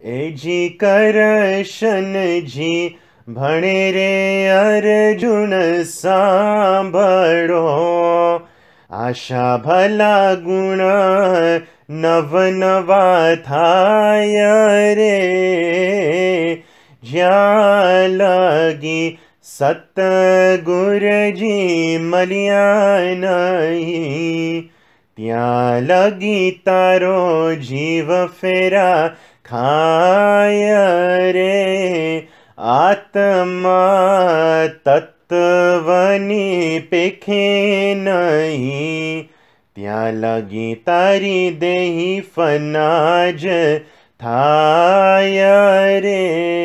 એજી કરશનજી ભણે રે અર્જુન સાંભળો, આશા ભલા ગુણ નવ નવા થાય રે, જ્યાં લગી સતગુરજી મળ્યા નહીં, ત્યાં લગી તારો જીવ ફેરા ખાય રે, આત્મા તત્વની પેખે નહીં, ત્યાં લગી તારી દેહી ફનાજ થાય રે,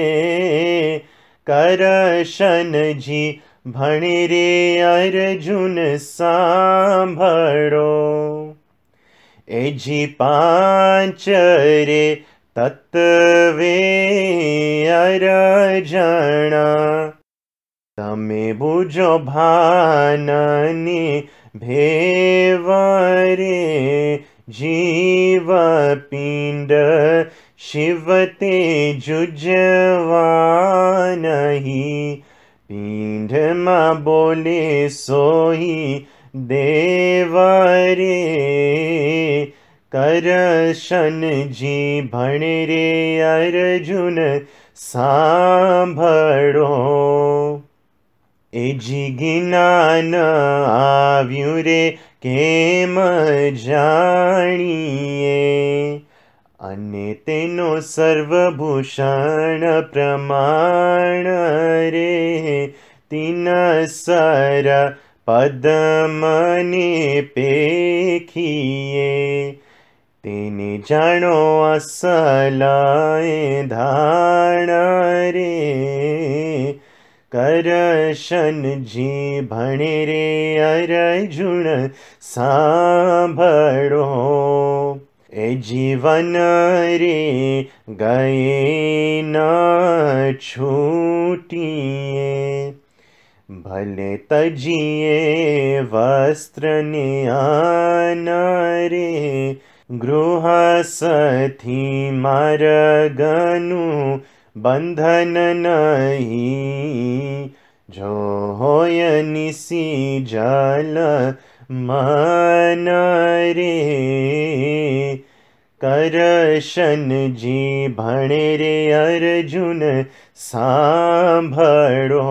કરશનજી ભણે રે અર્જુન સાંભળો, એજી પાંચ રે તત્વે અરજણા, તમે બુજો ભાનની ભેવ રે, જીવ પિંડ શિવ તે જુજવા નહીં, પિંડમાં બોલે સોઈ દેવ રે, કરશનજી ભણે રે અર્જુન સાંભળો, એજી જ્ઞાન આવ્યું રે કેમ જાણીએ, અને તેનો સર્વભૂષણ પ્રમાણ રે, તિનસર પદમને પેખીએ, તેને જાણો અસલાએ ધાણ રે, કરશનજી ભણે રે અર્જુન સાંભળો, એ જીવન રે ગયે ન છૂટીએ, ભલે તજીએ વસ્ત્રને આન રે, ગૃહસ્થી માર્ગનું બંધન નહીં, જો હોય નિશી જલ મન રે, કરશનજી ભણે રે અર્જુન સાંભળો,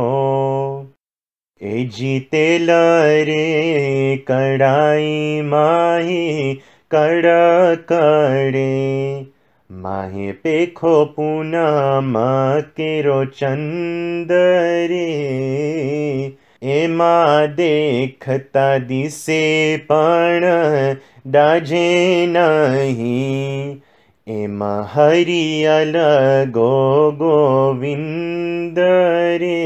એજી તેલ રે કડાઈ માહી કડકડે, માહે પેખો પૂનમ કેરો ચંદરે, એમાં દેખતા દિશે પણ ડાજે નહીં, એમાં હરિયલ ગો ગોવિંદ રે,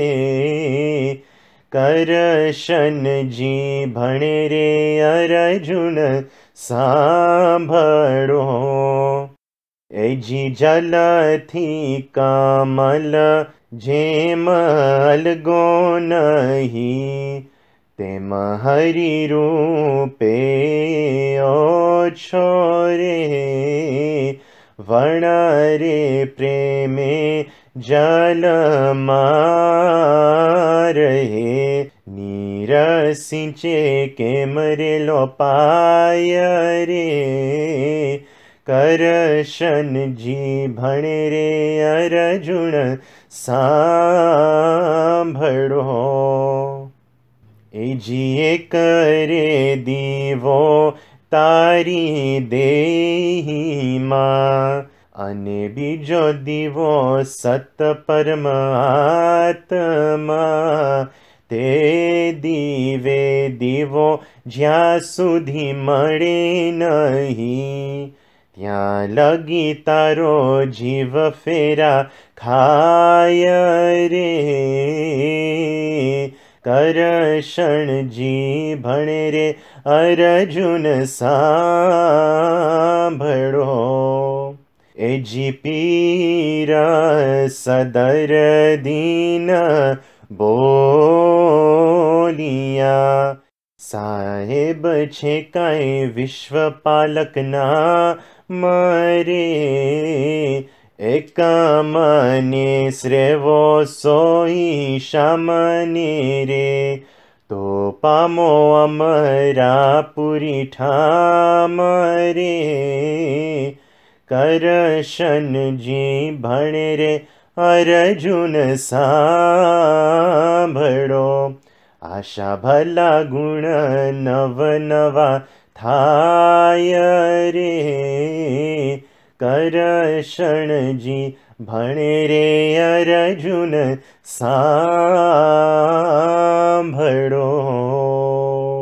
કરશનજી ભણે રે અર્જુન સાંભળો, એજી જલથી કમલ જેમ અલગો નહીં, તેમ હરિરૂપે ઓછો રે, વણ રે પ્રેમે જલમાં રહે, નીરસિંચે કેમ રે લોપાય રે, કરશનજી ભણે રે અર્જુન સાંભળો, એજી કરે દીવો તારી દેહીમાં, અને બીજો દીવો સત પરમ આત્મા, તે દીવે દીવો જ્યાં સુધી મળે નહીં, ત્યાં લગી તારો જીવ ફેરા ખાય રે, કરશનજી ભણે રે અર્જુન સાંભળો, એજી પીર સદર દીન બોલિયા, સાહેબ છે કાંઈ વિશ્વપાલકના મરે, એકામને શ્રેવો સોઈ શામને રે, તો પામો અમરાપુરી ઠામ રે. કરશનજી ભણે રે અર્જુન સાંભળો, આશા ભલા ગુણ નવ નવા થાય રે. કરશનજી ભણે રે અર્જુન સાંભળો.